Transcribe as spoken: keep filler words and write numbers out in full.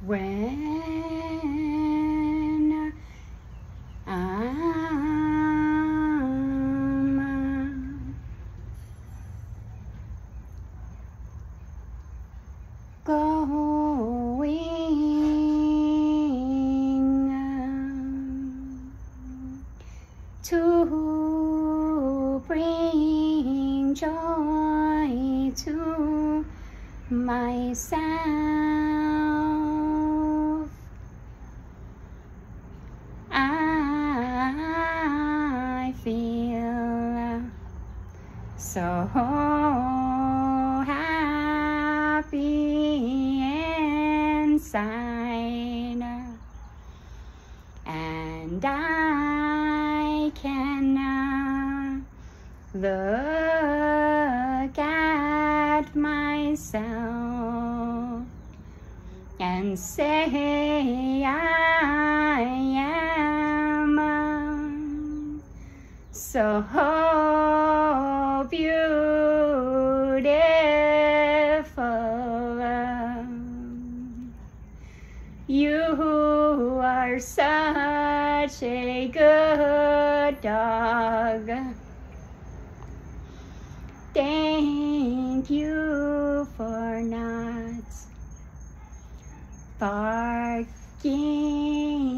when I'm going to bring joy to myself. I feel so happy inside, and I can uh, look at myself and say I am um, so beautiful. You are such a good dog. Thank you for not barking